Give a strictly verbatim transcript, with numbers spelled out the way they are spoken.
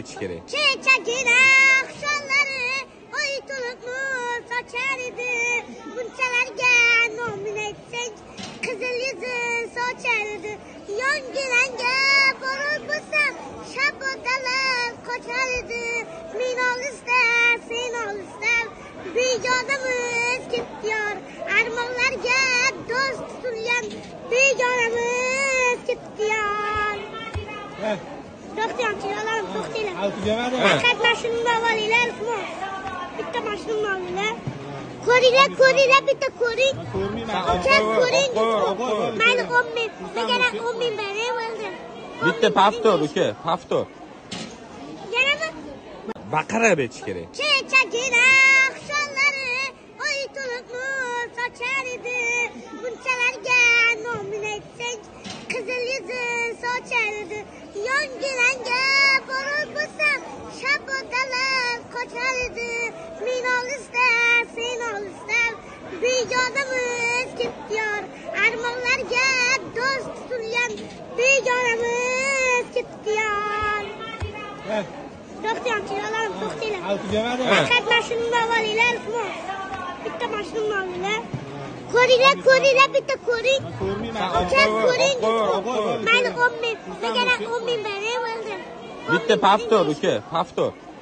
ichkari. Kechagina oqshomlari oytuluqni sochar edi. Bunchalarga nomin aytsak qizil yuzin sochar edi. Yongilanga borib bo'lsa shabodalar qochar edi. Men olisda sen olisda begonamiz ketdiyor. Armonlarga do'st tutilgan begonamiz ketdiyor. To'xtayam, yo'larim to'xtaylar. Faqat mashinani olinglar, iltimos. Bitta mashinani olinglar. Ko'ringlar, ko'ringlar, bitta ko'ring. Aka, ko'ring. Mayli o'n ming, megana o'n ming bering bo'ldi. Bitta paftor, uka, paftor. Yanami? Baqirib ichkari. Kechagina oqshomlari oytuluqni sochar edi. Bunchalarga nomin aytsak qizil yuzin sochar edi. Yongilanga borib bo'lsa shabodalar qochar edi. Men olisda sen olisda begonamiz ketdiyor. Armonlarga do'st tutilgan begonamiz ketdiyor. To'xtayam, yo'larim to'xtaylar. Faqat mashinani olinglar, iltimos. Bitta mashinani olinglar. Ko'ringlar, ko'ringlar, bitta ko'ring. Aka, ko'ring. Mayli o'n ming, megana o'n ming bering bo'ldi. Bitta paftor, uka, paftor.